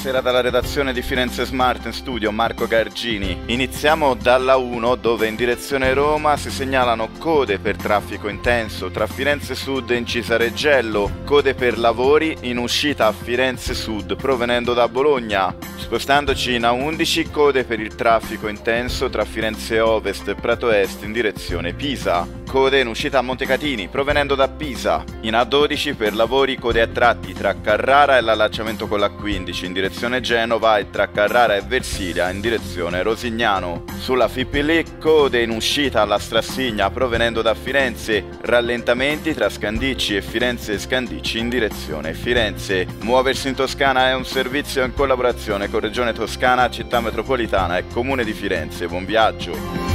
Buonasera dalla redazione di Firenze Smart, in studio Marco Gargini. Iniziamo dalla 1 dove in direzione Roma si segnalano code per traffico intenso tra Firenze Sud e Incisa Reggello, code per lavori in uscita a Firenze Sud provenendo da Bologna. Spostandoci in A11, code per il traffico intenso tra Firenze Ovest e Prato Est in direzione Pisa. Code in uscita a Montecatini provenendo da Pisa. In A12 per lavori code a tratti tra Carrara e l'allacciamento con l'A15 in direzione Genova e tra Carrara e Versilia in direzione Rosignano. Sulla FIPL code in uscita alla Strassigna provenendo da Firenze, rallentamenti tra Scandicci e Firenze Scandicci in direzione Firenze. Muoversi in Toscana è un servizio in collaborazione con Regione Toscana, Città Metropolitana e Comune di Firenze. Buon viaggio!